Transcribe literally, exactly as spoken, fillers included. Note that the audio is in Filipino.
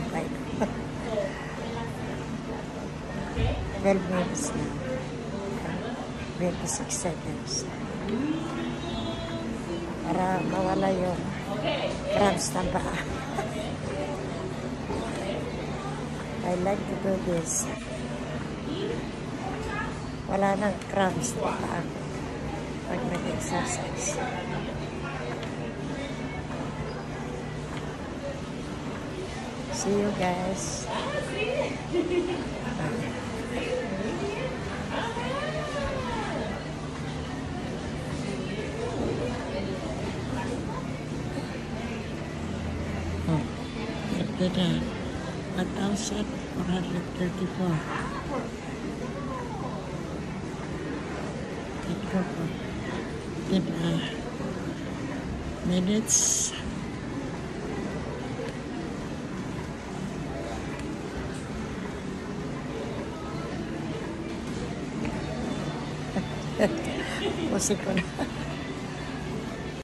tinapay ko. twelve minutes na. twenty-six seconds. Para mawala yung cramps ng paa. I like to do this. Wala nang cramps ng paa pag nag-exercise. See you guys. Oh, after that, one thousand four hundred thirty-four. Ito po. ten uh, minutes. Musik ko na.